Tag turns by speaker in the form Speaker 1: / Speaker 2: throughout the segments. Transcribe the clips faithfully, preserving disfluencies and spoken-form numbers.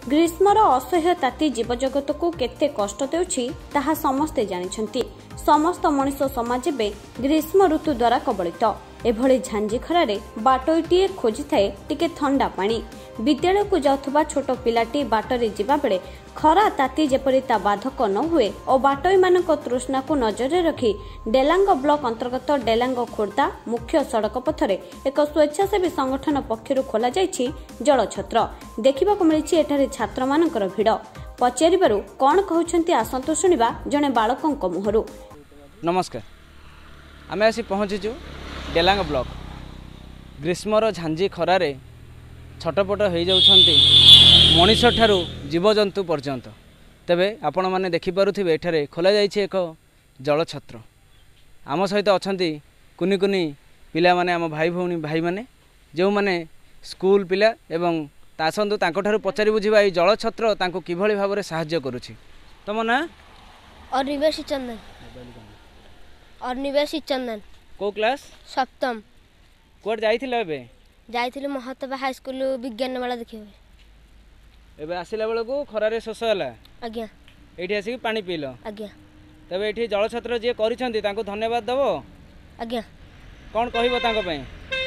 Speaker 1: ग्रीष्मर असह्य ताती जीवजगत को केते कष्ट देउछि ताहा समस्ते जानिछन्ति। समस्त मनुष्य समाज बे ग्रीष्म ऋतु द्वारा कबलित। एभଳି झांजी खरारे बाटोईटीए खोजी थाए टिके ठंडा पानी। विद्यालय को जाउथबा छोट पिलाटी बाटरे जिबा बेले खरा ताती जेपरि ता बाधक न हुए और बाटोई मानक तृष्णा को नजर रखी डेलांग ब्लॉक अंतर्गत डेलांग खोर्दा मुख्य सड़क पथरे एक स्वेच्छासेवी संगठन पक्षरु खोला जाइछि जल छत्र। देखिबा को मिलिछि एठारे छात्र मानकर भिड़। पचारिबारु कोन कहउछन्ति आसंतो सुनिबा जने बालकंक मुहरु।
Speaker 2: नमस्कार, आमे आसी पहुंचीचु डेलांग ब्लॉक। ग्रीष्मर झांजी खरारे छटपट हो जाउछन्ति मनीष ठारू जीवजंतु पर्यंत। तेबे आपण माने देखि पारुथिबे एठारे खोला जाइछि एक जल छत्र। आम सहित अछन्ति कुनी कुनी पिला माने आम भाई भौणी भाई माने जो माने स्कूल पिला एवं तासंतु तांको ठारू पचारि बुझिबा ए जल छत्र तांको किभଳି भाबरे सहाय्य करूछि। तम ना
Speaker 3: अनिवेश चंदन। अनिवेश चंदन
Speaker 2: को क्लास?
Speaker 3: सप्तम।
Speaker 2: कोड जाइथिला एबे?
Speaker 3: जाइथिलु महतबा हाई स्कूल विज्ञान मेला देखिबे।
Speaker 2: एबे आसिला बेला को खरारे शोष होला?
Speaker 3: आज्ञा।
Speaker 2: एठी आसी पानी पीलो?
Speaker 3: आज्ञा।
Speaker 2: तबे एठी जल छत्र जे करिसंती तांको धन्यवाद दबो?
Speaker 3: आज्ञा।
Speaker 2: कोन कहिबो तांको पई?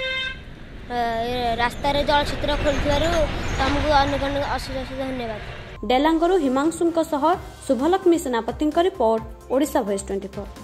Speaker 3: रास्ता रे जल छत्र खोलथिबारु तमको अनेक अनेक अशेष धन्यवाद।
Speaker 1: डेलांगरु हिमांशुंक सह शुभलक्ष्मी सेनापतिंक रिपोर्ट ओडिशा भॉइस चौबीस।